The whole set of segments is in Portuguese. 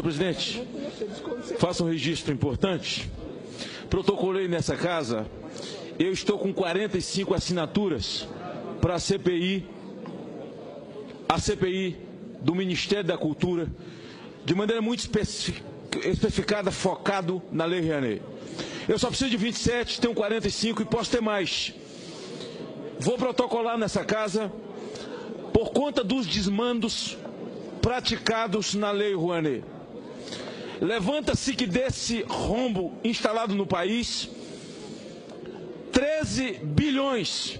Senhor presidente, faça um registro importante. Protocolei nessa casa, eu estou com 45 assinaturas para a CPI do Ministério da Cultura, de maneira muito especificada, focado na Lei Rouanet. Eu só preciso de 27, tenho 45 e posso ter mais. Vou protocolar nessa casa por conta dos desmandos praticados na Lei Rouanet. Levanta-se que desse rombo instalado no país, 13 bilhões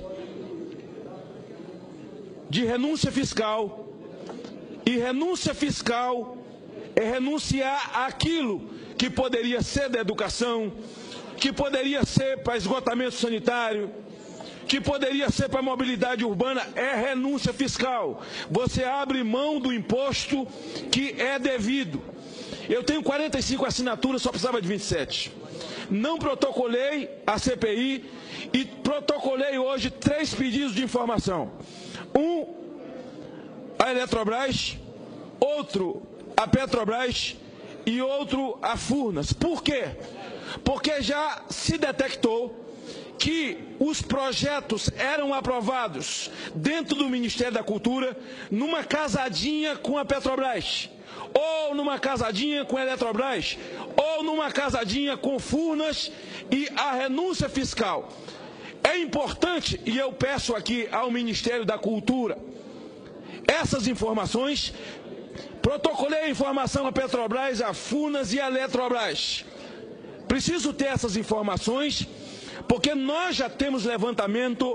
de renúncia fiscal, e renúncia fiscal é renunciar àquilo que poderia ser da educação, que poderia ser para esgotamento sanitário, que poderia ser para mobilidade urbana, é renúncia fiscal. Você abre mão do imposto que é devido. Eu tenho 45 assinaturas, só precisava de 27. Não protocolei a CPI e protocolei hoje 3 pedidos de informação. Um, a Eletrobras, outro, a Petrobras e outro, a Furnas. Por quê? Porque já se detectou que os projetos eram aprovados dentro do Ministério da Cultura numa casadinha com a Petrobras, ou numa casadinha com a Eletrobras, ou numa casadinha com Furnas, e a renúncia fiscal. É importante, e eu peço aqui ao Ministério da Cultura, essas informações. Protocolei a informação à Petrobras, à Furnas e à Eletrobras. Preciso ter essas informações, porque nós já temos levantamento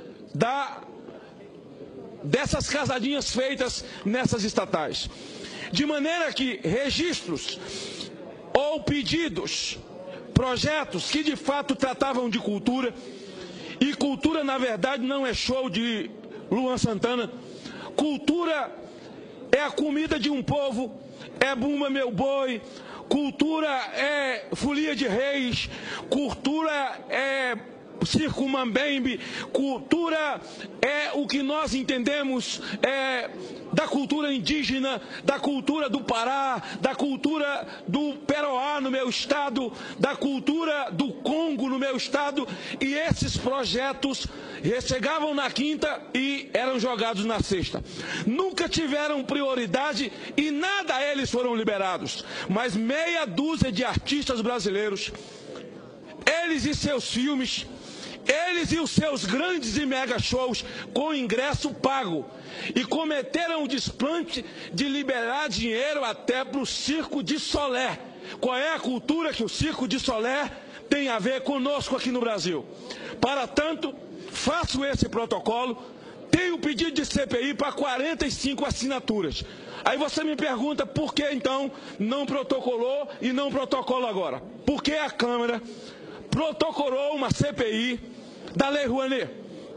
dessas casadinhas feitas nessas estatais. De maneira que registros ou pedidos, projetos que de fato tratavam de cultura, e cultura na verdade não é show de Luan Santana, cultura é a comida de um povo, é Bumba Meu Boi, cultura é folia de reis, cultura é circo Mambembe, cultura é o que nós entendemos da cultura indígena, da cultura do Pará, da cultura do Peroá no meu estado, da cultura do Congo no meu estado, e esses projetos chegavam na quinta e eram jogados na sexta. Nunca tiveram prioridade e nada eles foram liberados, mas meia dúzia de artistas brasileiros, eles e seus filmes, eles e os seus grandes e mega shows com ingresso pago, e cometeram o desplante de liberar dinheiro até para o Circo de Solé. Qual é a cultura que o Circo de Solé tem a ver conosco aqui no Brasil? Para tanto, faço esse protocolo, tenho pedido de CPI para 45 assinaturas. Aí você me pergunta por que então não protocolou e não protocola agora? Porque a Câmara protocolou uma CPI da Lei Rouanet.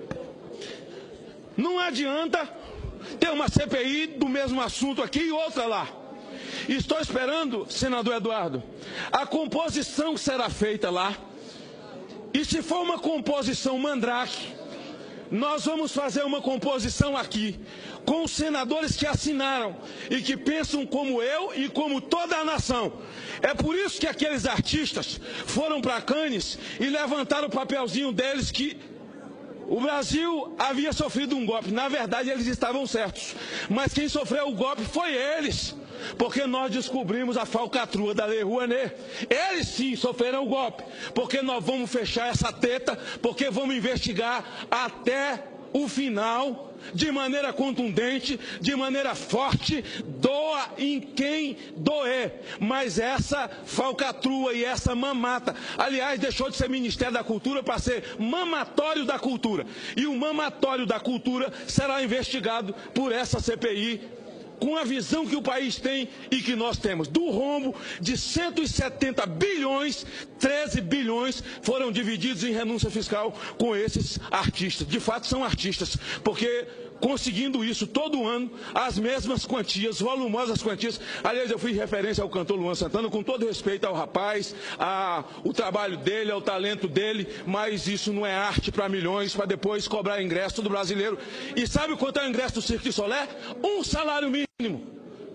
Não adianta ter uma CPI do mesmo assunto aqui e outra lá. Estou esperando, senador Eduardo, a composição que será feita lá. E se for uma composição mandrake, nós vamos fazer uma composição aqui, com os senadores que assinaram e que pensam como eu e como toda a nação. É por isso que aqueles artistas foram para Cannes e levantaram o papelzinho deles que o Brasil havia sofrido um golpe. Na verdade, eles estavam certos. Mas quem sofreu o golpe foi eles. Porque nós descobrimos a falcatrua da Lei Rouanet. Eles sim sofreram o golpe. Porque nós vamos fechar essa teta, porque vamos investigar até o final, de maneira contundente, de maneira forte, doa em quem doer. Mas essa falcatrua e essa mamata, aliás, deixou de ser Ministério da Cultura para ser Mamatório da Cultura. E o Mamatório da Cultura será investigado por essa CPI, com a visão que o país tem e que nós temos. Do rombo de 170 bilhões, 13 bilhões foram divididos em renúncia fiscal com esses artistas. De fato, são artistas, porque conseguindo isso todo ano, as mesmas quantias, volumosas quantias. Aliás, eu fiz referência ao cantor Luan Santana, com todo respeito ao rapaz, o trabalho dele, ao talento dele, mas isso não é arte para milhões, para depois cobrar ingresso do brasileiro. E sabe quanto é o ingresso do Circo de Solé? Um salário mínimo.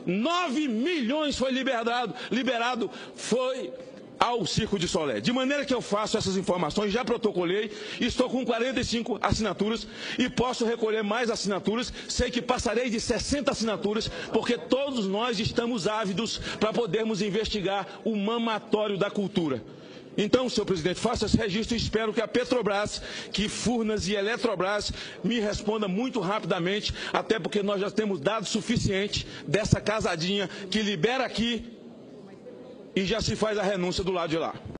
9 milhões foi liberado foi ao Circo de Solé. De maneira que eu faço essas informações, já protocolei, estou com 45 assinaturas e posso recolher mais assinaturas. Sei que passarei de 60 assinaturas, porque todos nós estamos ávidos para podermos investigar o mamatório da cultura. Então, senhor presidente, faça esse registro e espero que a Petrobras, que Furnas e Eletrobras me responda muito rapidamente, até porque nós já temos dados suficientes dessa casadinha que libera aqui e já se faz a renúncia do lado de lá.